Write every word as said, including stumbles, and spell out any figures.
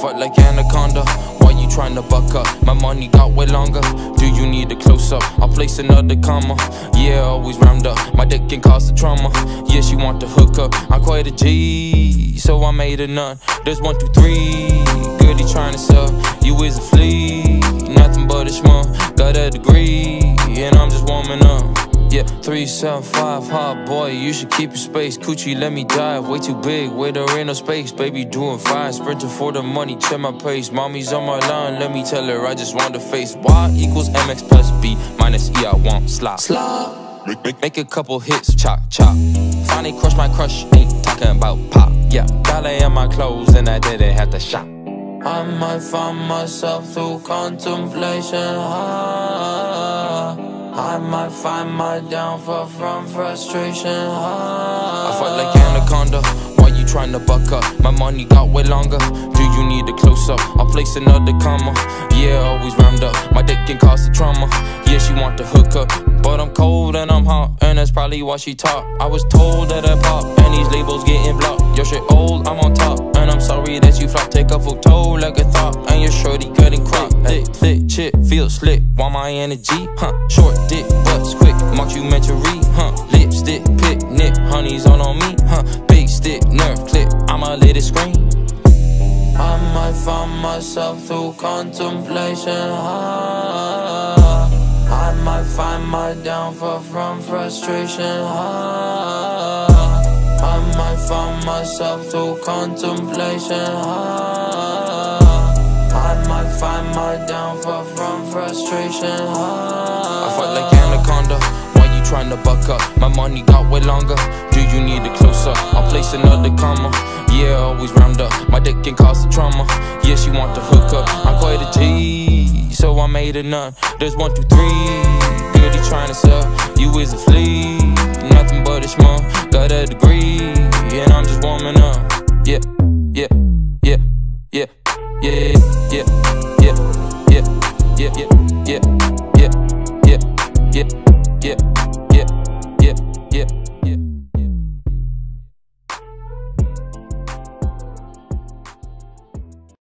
fight like anaconda. Why you trying to buck up? My money got way longer. Do you need a close-up? I'll place another comma. Yeah, always round up. My dick can cause the trauma. Yeah, she want to hook up. I'm quite a G, so I made a none. There's one, two, three. Girlie trying to sell. You is a flea. Nothing but a shmuck. Got a degree, and I'm just warming up. Yeah, three seven five, hot boy, you should keep your space. Coochie, let me dive, way too big, where there ain't no space. Baby doing fine, sprinting for the money, check my pace. Mommy's on my line, let me tell her I just want to face. Y equals mx plus b minus e, I want slop. Slop. Make, make, make a couple hits, chop, chop. Finally crush my crush, ain't talking about pop. Yeah, ballet in my clothes and I didn't have to shop. I might find myself through contemplation. Ah, I might find my downfall from frustration. Ah, I fight like anaconda. Why you trying to buck up? My money got way longer. Do you need a close-up? I'll place another comma. Yeah, always round up. My dick can cause the trauma. Yeah, she want to hook up, but I'm cold and I'm hot, and that's probably why she talk. I was told that I pop, and these labels getting blocked. Your shit old, I'm on top, and I'm sorry that you flop. Take a photo like a thought, and your shorty cutting crop. Thick, thick, chick, feel slick, want my energy, huh? Short dick, butts quick, mockumentary, huh? Lipstick, picnic, honey's all on me, huh? Big stick, nerve clip, I'ma let it scream. I might find myself through contemplation. Ah, I might find my downfall from frustration. Ah, I might find myself through contemplation. Ah, I might find my downfall from frustration. Ah, I fight like anaconda. Why you trying to buck up? My money got way longer. Do you need a close-up? I'll place another comma. Yeah, always round up. My dick can cause the trauma. Yeah, she want to hook up. I'm quite a G, so I made a none. There's one, two, three. Girlie trying to sell. You is a flea. Nothing but a schmuck. Got a degree, and I'm just warming up.